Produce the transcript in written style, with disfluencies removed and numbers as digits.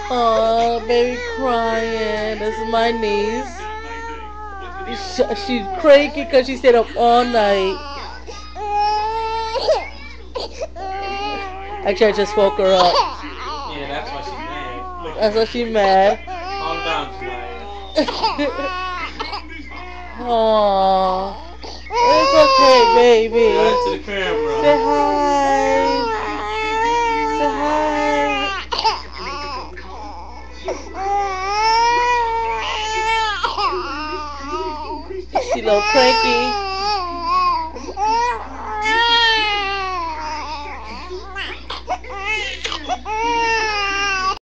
Oh, baby crying. This is my niece. She's cranky because she stayed up all night. Actually, I just woke her up. Yeah, that's why she's mad. That's why she's mad. Calm down, Janaya. Aww. It's okay, baby. Say hi to the camera. Say hi. Say hi. She a little cranky.